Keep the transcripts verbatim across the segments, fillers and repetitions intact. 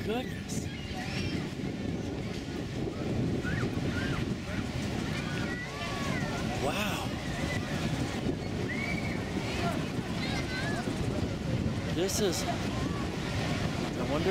goodness. Wow. This is, I wonder.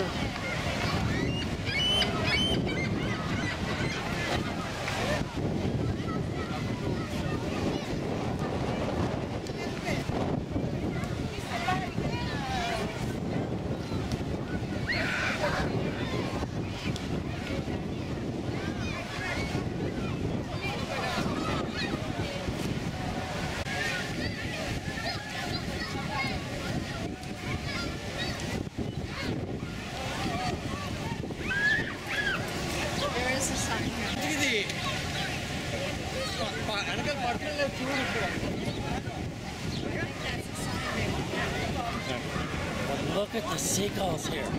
But look at the seagulls here.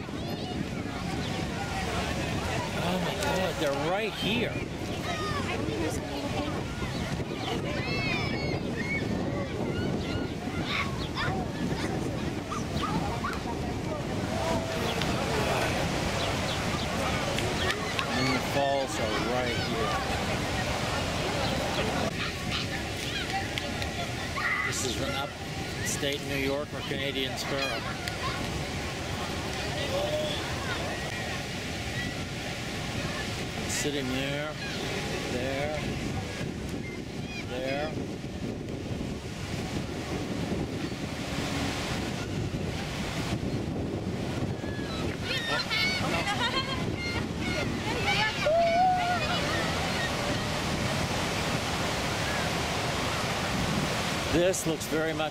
Oh my God, they're right here. And the falls are right here. This is an upstate New York or Canadian sparrow. Sitting there, there, there. This looks very much.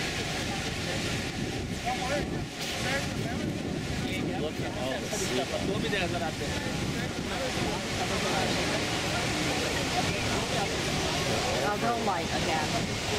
Look at all the seagulls. I'll go light again.